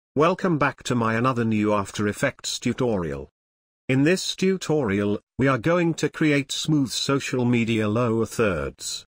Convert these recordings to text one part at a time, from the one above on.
Welcome back to my another new After Effects tutorial. In this tutorial, we are going to create smooth social media lower thirds.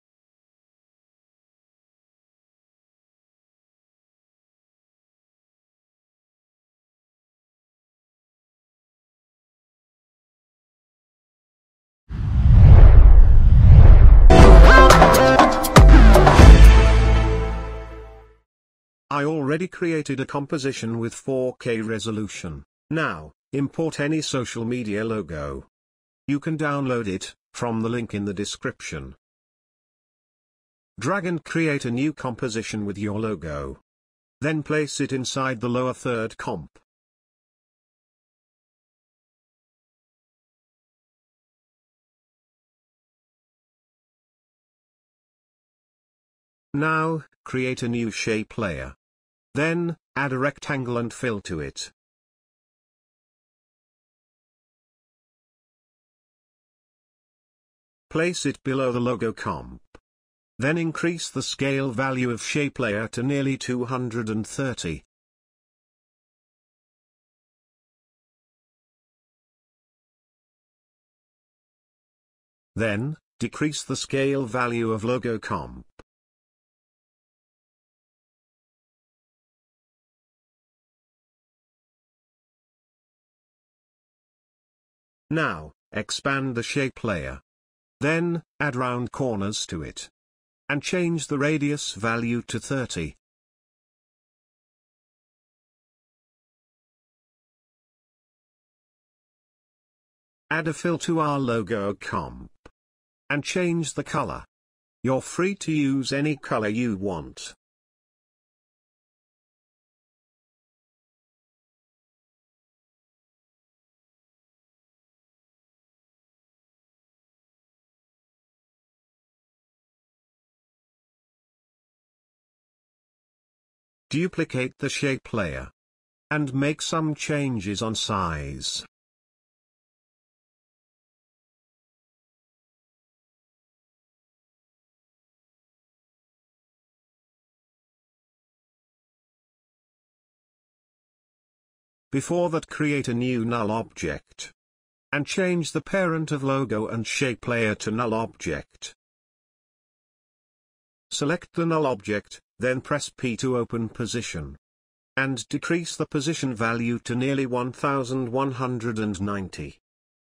I already created a composition with 4K resolution. Now, import any social media logo. You can download it from the link in the description. Drag and create a new composition with your logo. Then place it inside the lower third comp. Now, create a new shape layer. Then, add a rectangle and fill to it. Place it below the logo comp. Then increase the scale value of shape layer to nearly 230. Then, decrease the scale value of logo comp. Now, expand the shape layer. Then, add round corners to it. And change the radius value to 30. Add a fill to our logo comp. And change the color. You're free to use any color you want. Duplicate the shape layer. And make some changes on size. Before that, create a new null object. And change the parent of logo and shape layer to null object. Select the null object, then press P to open position. And decrease the position value to nearly 1190.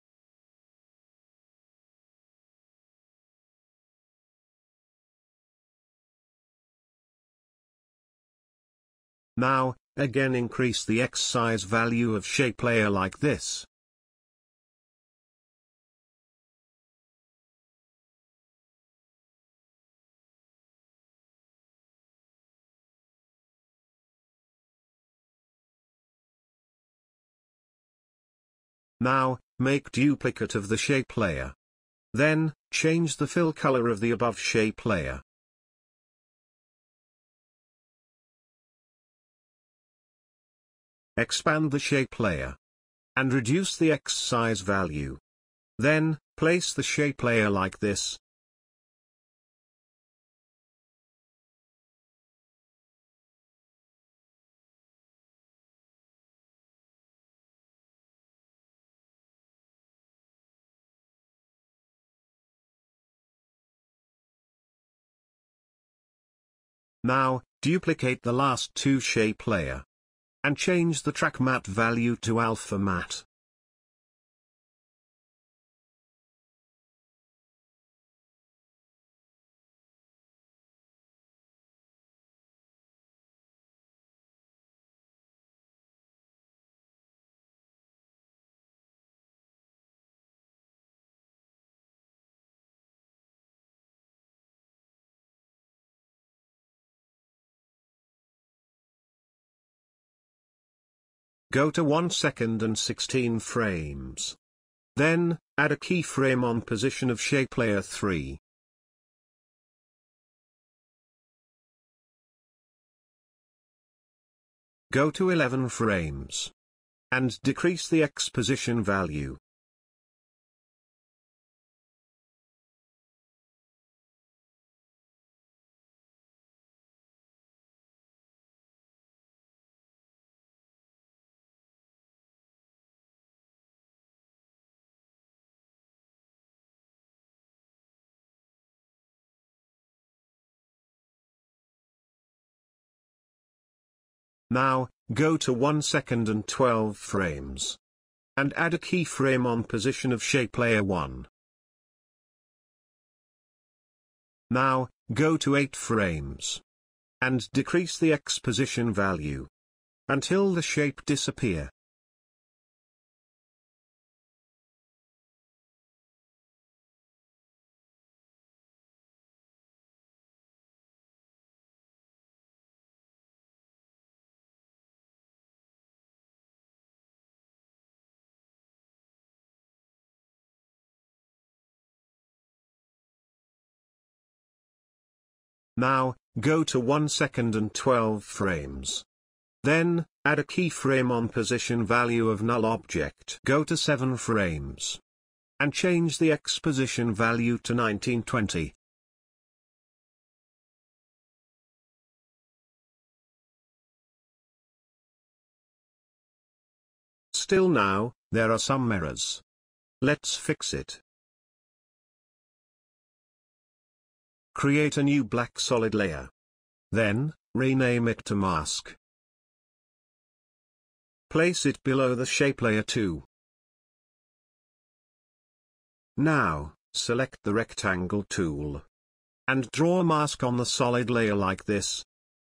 Now, again increase the X size value of shape layer like this. Now, make duplicate of the shape layer. Then, change the fill color of the above shape layer. Expand the shape layer. And reduce the X size value. Then, place the shape layer like this. Now, duplicate the last two shape layer. And change the track matte value to alpha matte. Go to 1 second and 16 frames. Then, add a keyframe on position of shape layer 3. Go to 11 frames. And decrease the X position value. Now, go to 1 second and 12 frames. And add a keyframe on position of shape layer 1. Now, go to 8 frames. And decrease the X position value. Until the shape disappear. Now, go to 1 second and 12 frames. Then, add a keyframe on position value of null object. Go to 7 frames. And change the X position value to 1920. Still now, there are some errors. Let's fix it. Create a new black solid layer. Then, rename it to mask. Place it below the shape layer 2. Now, select the rectangle tool. And draw a mask on the solid layer like this.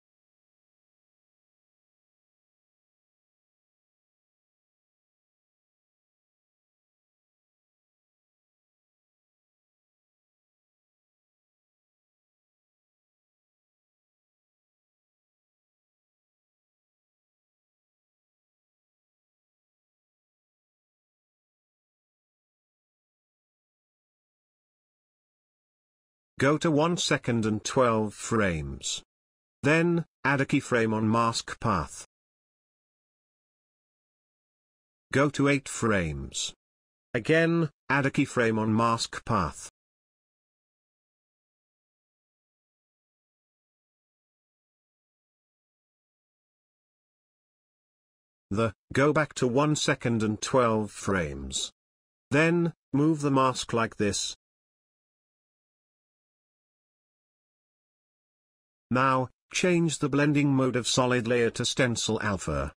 Go to 1 second and 12 frames. Then, add a keyframe on mask path. Go to 8 frames. Again, add a keyframe on mask path. Go back to 1 second and 12 frames. Then, move the mask like this. Now, change the blending mode of solid layer to stencil alpha.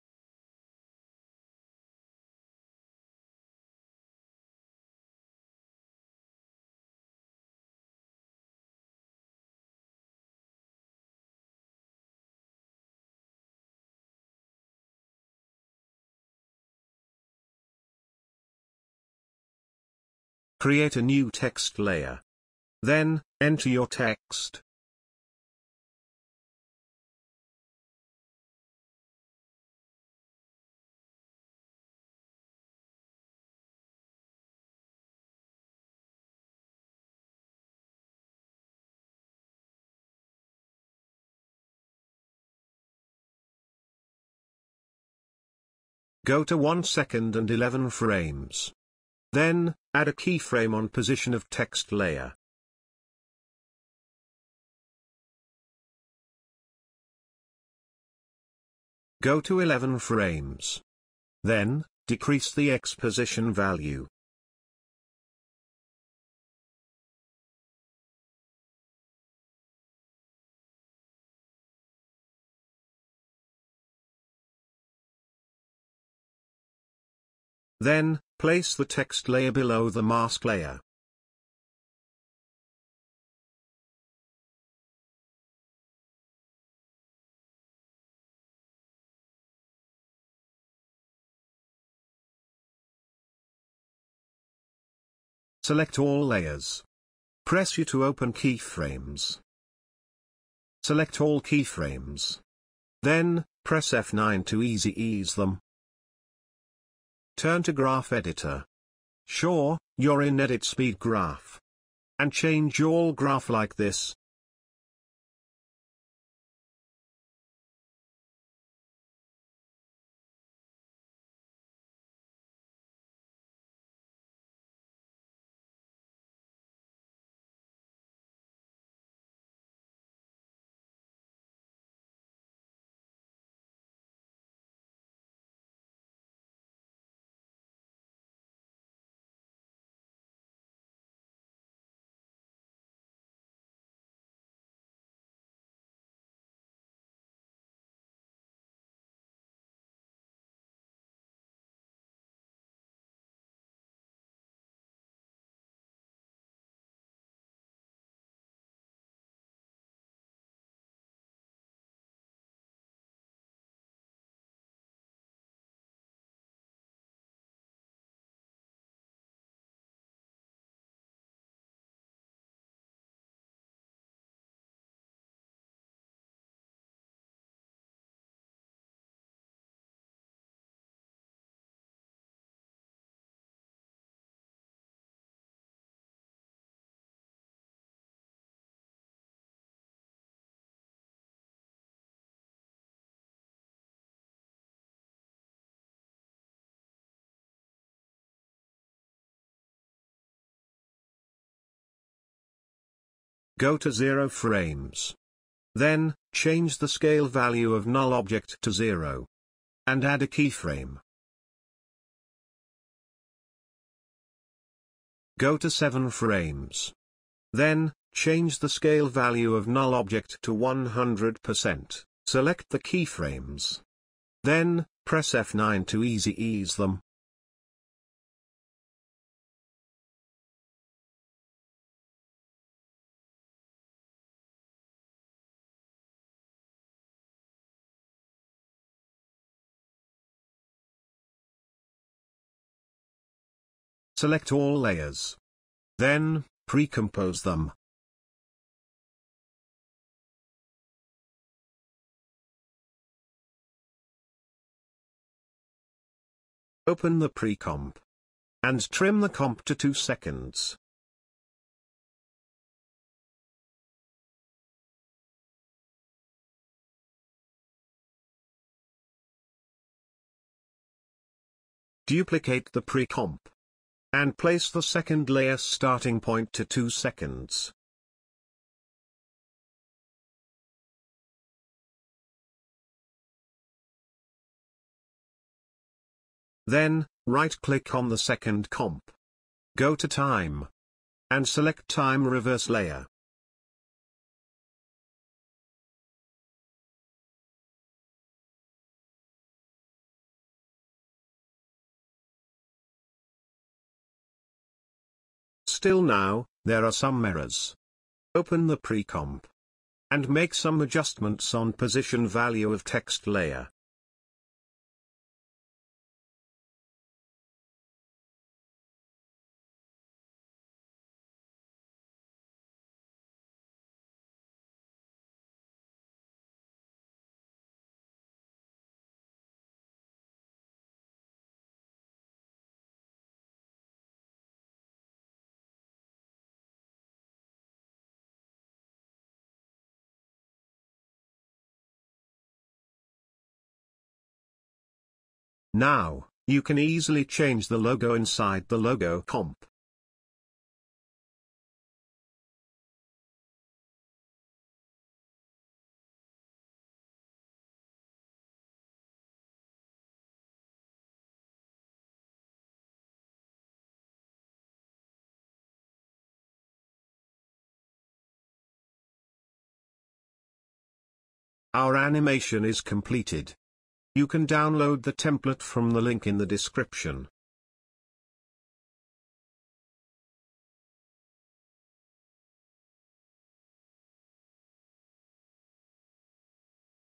Create a new text layer. Then, enter your text. Go to 1 second and 11 frames. Then, add a keyframe on position of text layer. Go to 11 frames. Then, decrease the X position value. Then, place the text layer below the mask layer. Select all layers. Press U to open keyframes. Select all keyframes. Then, press F9 to ease them. Turn to Graph Editor. Sure, you're in Edit Speed Graph. And change all graph like this. Go to 0 frames. Then, change the scale value of null object to 0. And add a keyframe. Go to 7 frames. Then, change the scale value of null object to 100%. Select the keyframes. Then, press F9 to ease them. Select all layers. Then, pre-compose them. Open the pre-comp. And trim the comp to 2 seconds. Duplicate the pre-comp. And place the second layer starting point to 2 seconds. Then, right-click on the second comp. Go to Time. And select Time Reverse Layer. Still now, there are some errors. Open the pre-comp. And make some adjustments on position value of text layer. Now, you can easily change the logo inside the logo comp. Our animation is completed. You can download the template from the link in the description.